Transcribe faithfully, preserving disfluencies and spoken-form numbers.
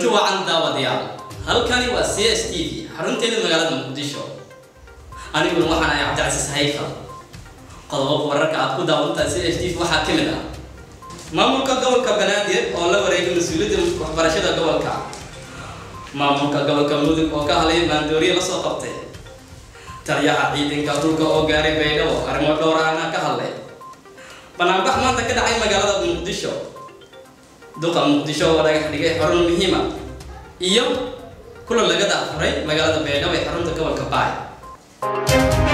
kulanti wacan daawadayaal halkani waa C S T V xarunteeda magaalada Muqdisho anigu waxaan ahay Cabdicasiis Haykal qodobo wararka aad ku daawantaa C S T V waxa kamid ah maamulka gobolka Banaadir oo la wareegay mas'uuliyadda waxbarashada gobolka maamulka gobolka Mudug oo ka hadlay maandooriye la soo qabtay taliyaha ciidanka dhulka oo gaaray Baydhabo arrimo dhowr ah ka hadlay banaanbax maanta ka dhacay magaalada Muqdisho duqa Muqdisho oo laga dhigay xarun muhiim ah iyo kulan laga daafuray magaalada Baydhabo ee xarunta gobolka Baay